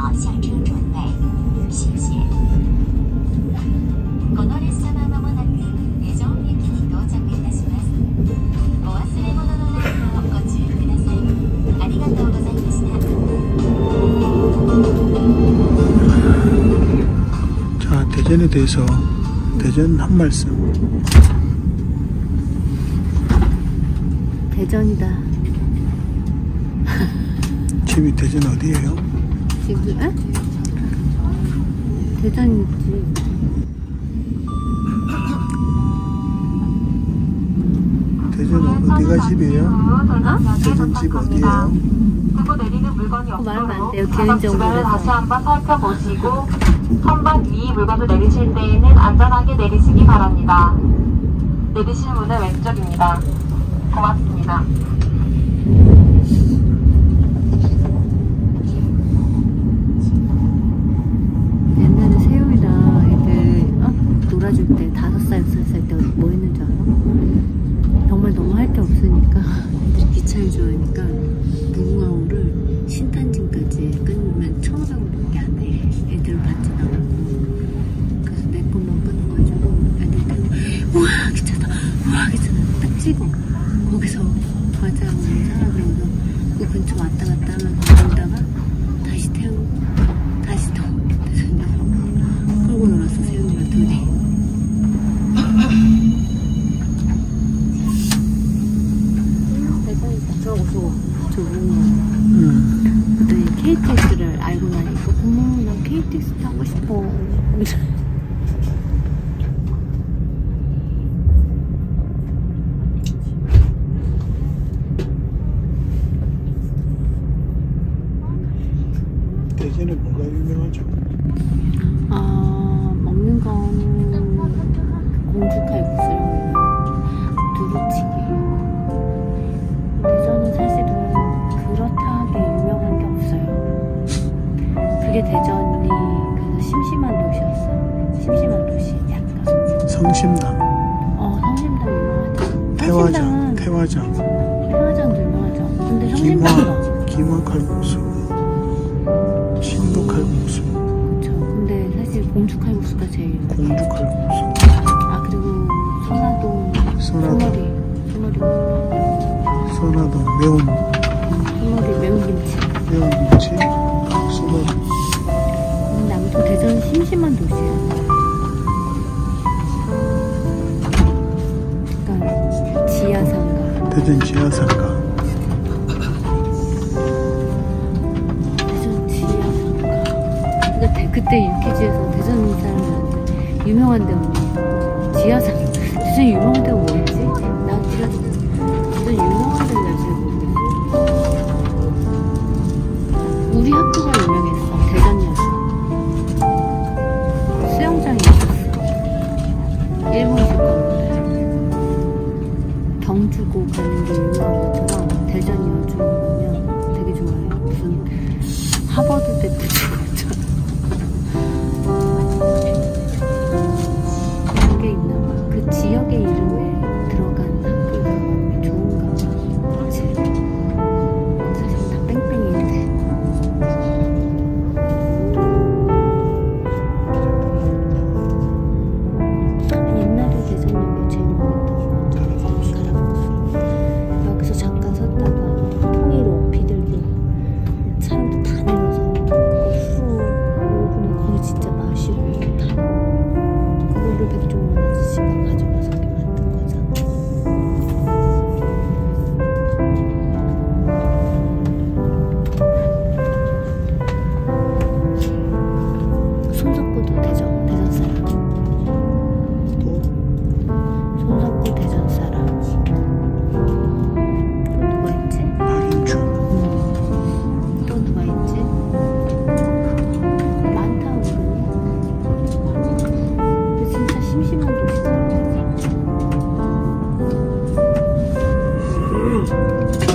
下车准备。谢谢。この列車は間もなくレジョン駅に到着いたします。お忘れ物のないようご注意ください。ありがとうございました。 자, 대전에 대해서 대전 한 말씀. 대전이다. 집이 대전 어디예요? 지금 에? 대전이지. 대전 어디가 집이에요? 어? 대전 집 어디예요? 말하면 안 돼요. 개인정보를 다시 한번 살펴보시고 선반 위 물건을 내리실 때에는 안전하게 내리시기 바랍니다. 내리실 문은 왼쪽입니다. 고맙습니다. 옛날에 세용이랑 애들 놀아줄 때 5살, 6살 때 뭐 했는 줄 알아? 정말 너무 할 게 없으니까 애들이 기차를 좋아하니까 무궁화호를 신탄진까지 끊으면 1,500원밖에 안 해. 애들 받지 나가고. 그래서 내 것만 끊어가지고 애들 우와 기차다, 우와 기차다 딱 찍어. 거기서 과자 사라 그러고서 그 근처 왔다 갔다 하면서 놀다가 다시 태우고 다시 또 끌고 놀았어. 세훈이가 둘이. 대단했다. 저거 그랬더니 KTX를 알고 나니까 어머 난 KTX 타고 싶어. 대전에 뭐가 유명하죠? 먹는 건 공주칼국수랑 두루치기. 대전은 사실은 그렇다하게 유명한 게 없어요. 그게 대전이 그래서 심심한 도시였어요. 심심한 도시 약간. 성심당. 성심당 유명하죠. 태화장. 태화장도 유명하죠. 근데 성심당도 기마 칼국수. 신도 칼국수. 그쵸. 근데 사실 공주 칼국수가 제일 유명해요. 공주 칼국수. 그리고 소나동. 소나동 매운. 소머리 매운 김치. 소머리. 근데 아무튼 대전은 심심한 도시예요. 그러니까 지하상가. 대전 지하상가. 그때 유퀴즈에서 대전 사람들한테 유명한 데는 지하상. 대전 유명한 데가 뭐였지? 나 대전 유명한 데는 잘 모르겠어. 우리 학교가 유명했어. 대전이었어. 수영장이 있었어. 일본식 가는데 경주고 가는 게 유명한 것처럼 대전이 요즘 보면 되게 좋아해요. 무슨 하버드대 부지고 그 지역의 이름에 들어간 학교가 좋은가 봐. 그치? 사실 다 뺑뺑이인데. 옛날에 대전역에 제일 유명했던 가라고. 여기서 잠깐 섰다가 통일호 비둘기 사람들 다 내려서 그거 후루 5분에 그거 진짜 마시고 다 그거를 백종원 아저씨가 가져가서 이렇게 만든 거잖아. 손석구도 대전 사람. 손석구 대전 사람. 또 누가 있지? 박인주. 또 누가 있지? 많다 은근히. 진짜 심심한 도시잖아.